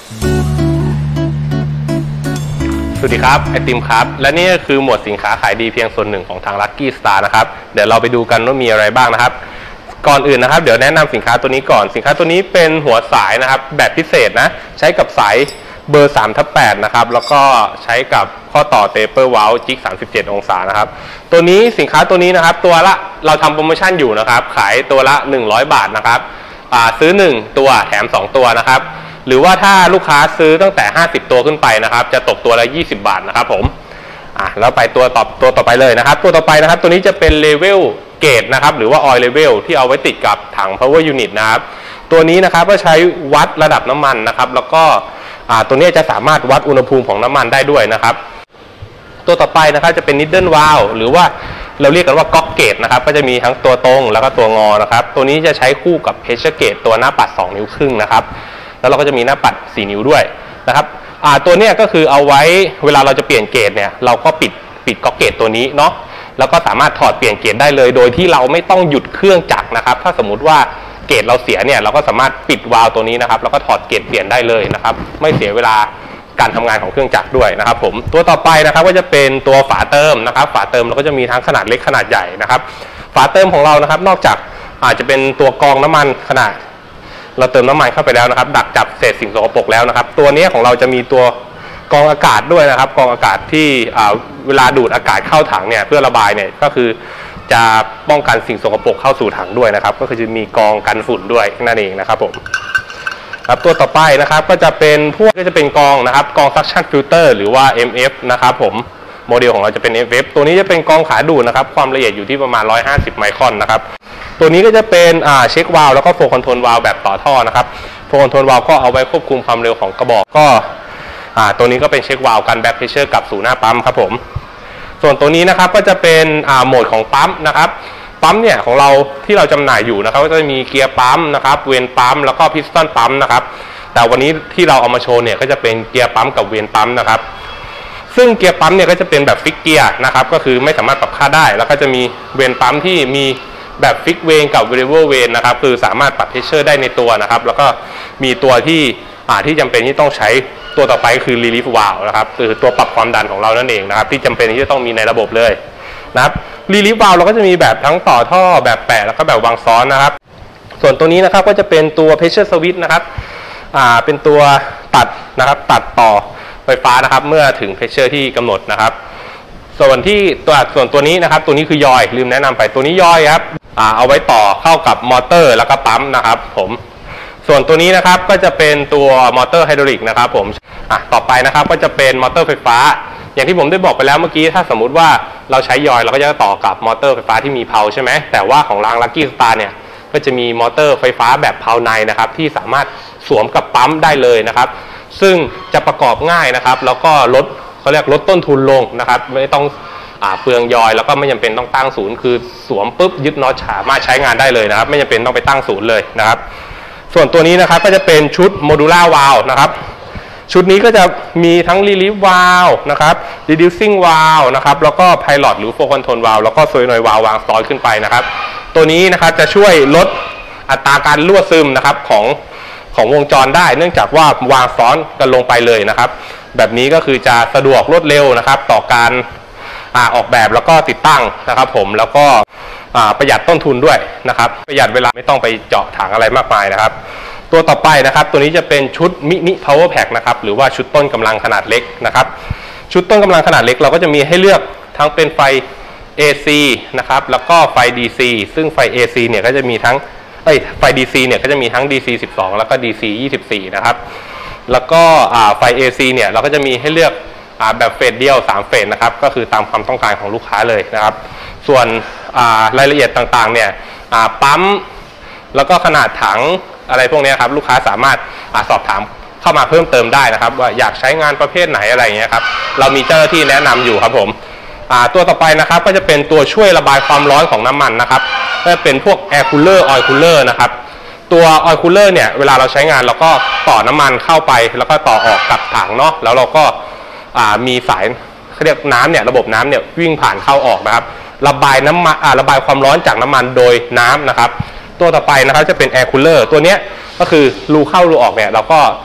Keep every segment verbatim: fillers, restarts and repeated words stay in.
สวัสดีครับไอติมครับและนี่ก็คือหมวดสินค้าขายดีเพียงส่วนหนึ่งของทาง Lucky Star นะครับเดี๋ยวเราไปดูกันว่ามีอะไรบ้างนะครับก่อนอื่นนะครับเดี๋ยวแนะนำสินค้าตัวนี้ก่อนสินค้าตัวนี้เป็นหัวสายนะครับแบบพิเศษนะใช้กับสายเบอร์ สามทับแปด นะครับแล้วก็ใช้กับข้อต่อเตเปอร์วาลจิกสามสิบเจ็ดองศานะครับตัวนี้สินค้าตัวนี้นะครับตัวละเราทำโปรโมชั่นอยู่นะครับขายตัวละหนึ่งร้อยบาทนะครับซื้อหนึ่งตัวแถมสองตัวนะครับหรือว่าถ้าลูกค้าซื้อตั้งแต่ห้าสิบตัวขึ้นไปนะครับจะตกตัวละยี่สิบบาทนะครับผมอ่ะแล้วไปตัวต่อตัวต่อไปเลยนะครับตัวต่อไปนะครับตัวนี้จะเป็นเลเวลเกจนะครับหรือว่าออยล์เลเวลที่เอาไว้ติดกับถัง power unit นะครับตัวนี้นะครับก็ใช้วัดระดับน้ำมันนะครับแล้วก็อ่าตัวนี้จะสามารถวัดอุณหภูมิของน้ำมันได้ด้วยนะครับตัวต่อไปนะครับจะเป็น needle valve หรือว่าเราเรียกกันว่าก๊อกเกจนะครับก็จะมีทั้งตัวตรงแล้วก็ตัวงอนะครับตัวนี้จะใช้คู่กับ pressure gauge ตัวหน้าปัดสองนิ้วครึ่งนะครับแล้วเราก็จะมีหน้าปัดสี่นิ้วด้วยนะครับอ่าตัวเนี้ยก็คือเอาไว้เวลาเราจะเปลี่ยนเกจเนี่ยเราก็ปิดปิดก๊อกเกจตัวนี้เนาะแล้วก็สามารถถอดเปลี่ยนเกจได้เลยโดยที่เราไม่ต้องหยุดเครื่องจักรนะครับถ้าสมมุติว่าเกจเราเสียเนี่ยเราก็สามารถปิดวาล์วตัวนี้นะครับแล้วก็ถอดเกจเปลี่ยนได้เลยนะครับไม่เสียเวลาการทำงานของเครื่องจักรด้วยนะครับผมตัวต่อไปนะครับก็จะเป็นตัวฝาเติมนะครับฝาเติมเราก็จะมีทั้งขนาดเล็กขนาดใหญ่นะครับฝาเติมของเรานะครับนอกจากอาจจะเป็นตัวกรองน้ำมันขนาดเราเติมน้ำมันเข้าไปแล้วนะครับดักจับเศษสิ่งสกปรกแล้วนะครับตัวนี้ของเราจะมีตัวกรองอากาศด้วยนะครับกรองอากาศที่เวลาดูดอากาศเข้าถังเนี่ยเพื่อระบายเนี่ยก็คือจะป้องกันสิ่งสกปรกเข้าสู่ถังด้วยนะครับก็คือจะมีกรองกันฝุ่นด้วยนั่นเองนะครับผมครับตัวต่อไปนะครับก็จะเป็นพวกก็จะเป็นกรองนะครับกรอง suction filter หรือว่า เอ็ม เอฟ นะครับผมโมเดลของเราจะเป็น เอ็ม เอฟ ตัวนี้จะเป็นกรองขาดูดนะครับความละเอียดอยู่ที่ประมาณหนึ่งร้อยห้าสิบไมครอนนะครับตัวนี้ก็จะเป็นอ่าเช็ควาล์วแล้วก็โฟล์คอนโทรลวาล์วแบบต่อท่อนะครับโฟล์คอนโทรลวาล์วก็เอาไว้ควบคุมความเร็วของกระบอกก็อ่าตัวนี้ก็เป็นเช็ควาล์วกันแบ็คเพรสเชอร์กับสู่หน้าปั๊มครับผมส่วนตัวนี้นะครับก็จะเป็นอ่าโหมดของปั๊มนะครับปั๊มเนี่ยของเราที่เราจำหน่ายอยู่นะครับก็จะมีเกียร์ปั๊มนะครับเวนปั๊มแล้วก็พิสตันปั๊มนะครับแต่วันนี้ที่เราเอามาโชว์เนี่ยก็จะเป็นเกียร์ปั๊มกับเวนปั๊มนะครับซึ่งเกียร์ปั๊มเนี่ยก็จะเป็นแบบฟิกเกียร์นะครับก็คือไม่สามารถปรับค่าได้แล้วก็จะมีเวนปั๊มที่มีแบบฟิกเวนกับ variable เวนนะครับคือสามารถปรับเพรสเชอร์ได้ในตัวนะครับแล้วก็มีตัวที่อ่าที่จำเป็นที่ต้องใช้ตัวต่อไปคือ relief valve นะครับคือตัวปรับความดันของเรานั่นเองนะครับที่จำเป็นที่จะต้องมีในระบบเลยนะครับ relief valve เราก็จะมีแบบทั้งต่อท่อแบบแปะแล้วก็แบบวางซ้อนนะครับส่วนตัวนี้นะครับก็จะเป็นตัว pressure switch นะครับอ่าเป็นตัวตัดนะครับตัดต่อไฟฟ้านะครับเมื่อถึง pressure ที่กำหนดนะครับส่วนที่ตัวส่วนตัวนี้นะครับตัวนี้คือยอยลืมแนะนำไปตัวนี้ยอยครับอ่าเอาไว้ต่อเข้ากับมอเตอร์แล้วก็ปั๊มนะครับผมส่วนตัวนี้นะครับก็จะเป็นตัวมอเตอร์ไฮดรอลิกนะครับผมอ่ะต่อไปนะครับก็จะเป็นมอเตอร์ไฟฟ้าอย่างที่ผมได้บอกไปแล้วเมื่อกี้ถ้าสมมุติว่าเราใช้ยอยเราก็จะต่อกับมอเตอร์ไฟฟ้าที่มีเพลาใช่ไหมแต่ว่าของราง Lucky Star เนี่ยก็จะมีมอเตอร์ไฟฟ้าแบบเพลาในนะครับที่สามารถสวมกับปั๊มได้เลยนะครับซึ่งจะประกอบง่ายนะครับแล้วก็ลดเขาเรียกลดต้นทุนลงนะครับไม่ต้องอ่าเปลืองยอยแล้วก็ไม่จำเป็นต้องตั้งศูนย์คือสวมปุ๊บยึดน็อตสามารถใช้งานได้เลยนะครับไม่จำเป็นต้องไปตั้งศูนย์เลยนะครับส่วนตัวนี้นะครับก็จะเป็นชุดโมดูล่าวาล์วนะครับชุดนี้ก็จะมีทั้ง relief valve นะครับ reducing valve นะครับแล้วก็ pilot หรือ flow control valve แล้วก็ solenoid valve วางซ้อนขึ้นไปนะครับตัวนี้นะครับจะช่วยลดอัตราการรั่วซึมนะครับของของวงจรได้เนื่องจากว่าวางซ้อนกันลงไปเลยนะครับแบบนี้ก็คือจะสะดวกรวดเร็วนะครับต่อการออกแบบแล้วก็ติดตั้งนะครับผมแล้วก็ประหยัดต้นทุนด้วยนะครับประหยัดเวลาไม่ต้องไปเจาะถังอะไรมากมายนะครับตัวต่อไปนะครับตัวนี้จะเป็นชุดมินิ power pack นะครับหรือว่าชุดต้นกำลังขนาดเล็กนะครับชุดต้นกำลังขนาดเล็กเราก็จะมีให้เลือกทั้งเป็นไฟ เอ ซี นะครับแล้วก็ไฟ ดี ซี ซึ่งไฟ เอ ซี เนี่ยก็จะมีทั้งเอ้ยไฟ ดี ซี เนี่ยก็จะมีทั้ง ดี ซี สิบสองแล้วก็ ดี ซี ยี่สิบสี่นะครับแล้วก็ไฟ เอ ซี เนี่ยเราก็จะมีให้เลือกแบบเฟสเดียวสามเฟสนะครับก็คือตามความต้องการของลูกค้าเลยนะครับส่วนรายละเอียดต่างๆเนี่ยปั๊มแล้วก็ขนาดถังอะไรพวกนี้ครับลูกค้าสามารถสอบถามเข้ามาเพิ่มเติมได้นะครับว่าอยากใช้งานประเภทไหนอะไรอย่างเงี้ยครับเรามีเจ้าหน้าที่แนะนำอยู่ครับผมตัวต่อไปนะครับก็จะเป็นตัวช่วยระบายความร้อนของน้ำมันนะครับก็จะเป็นพวก air cooler oil cooler นะครับตัว oil cooler เนี่ยเวลาเราใช้งานเราก็ต่อน้ำมันเข้าไปแล้วก็ต่อออกกับถังเนาะแล้วเราก็มีสายเขาเรียกน้ำเนี่ยระบบน้ำเนี่ยวิ่งผ่านเข้าออกนะครับระบายน้ำมันระบายความร้อนจากน้ำมันโดยน้ำนะครับตัวต่อไปนะครับจะเป็น air cooler ตัวนี้ก็คือรูเข้ารูออกเนี่ยเราก็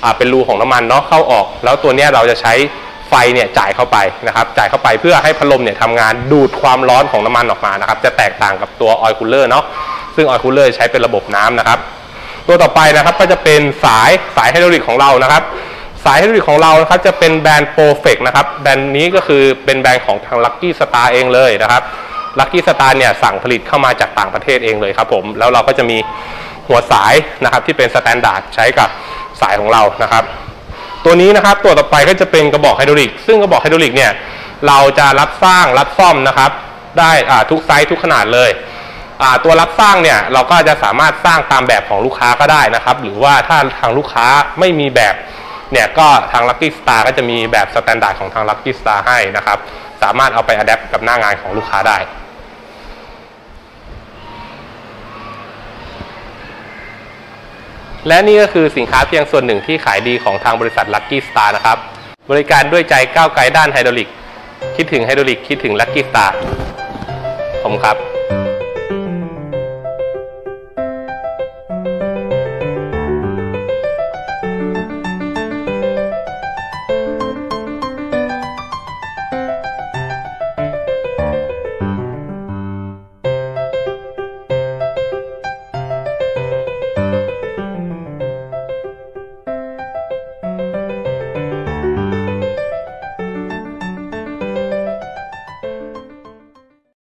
อ่าเป็นรูของน้ำมันเนาะเข้าออกแล้วตัวนี้เราจะใช้ไฟเนี่ยจ่ายเข้าไปนะครับจ่ายเข้าไปเพื่อให้พัดลมเนี่ยทำงานดูดความร้อนของน้ำมันออกมานะครับจะแตกต่างกับตัวออยล์คูลเลอร์เนาะซึ่งออยล์คูลเลอร์ใช้เป็นระบบน้ำนะครับตัวต่อไปนะครับก็จะเป็นสายสายไฮดรอลิกของเรานะครับสายไฮดรอลิกของเรานะครับจะเป็นแบรนด์ Perfect นะครับแบรนด์นี้ก็คือเป็นแบรนด์ของทาง Lucky Star เองเลยนะครับ Lucky Star เนี่ยสั่งผลิตเข้ามาจากต่างประเทศเองเลยครับผมแล้วเราก็จะมีหัวสายนะครับที่เป็นสแตนดาร์ดใช้กับสายของเรานะครับตัวนี้นะครับตัวต่อไปก็จะเป็นกระบอกไฮดรอลิกซึ่งกระบอกไฮดรอลิกเนี่ยเราจะรับสร้างรับซ่อมนะครับได้ทุกไซส์ทุกขนาดเลยตัวรับสร้างเนี่ยเราก็จะสามารถสร้างตามแบบของลูกค้าก็ได้นะครับหรือว่าถ้าทางลูกค้าไม่มีแบบเนี่ยก็ทาง Lucky Star ก็จะมีแบบสแตนดาร์ดของทาง Lucky Star ให้นะครับสามารถเอาไปอัดแอปกับหน้างานของลูกค้าได้และนี่ก็คือสินค้าเพียงส่วนหนึ่งที่ขายดีของทางบริษัท Lucky Star นะครับบริการด้วยใจก้าวไกลด้านไฮดรอลิกคิดถึงไฮดรอลิกคิดถึง Lucky Star ผมครับ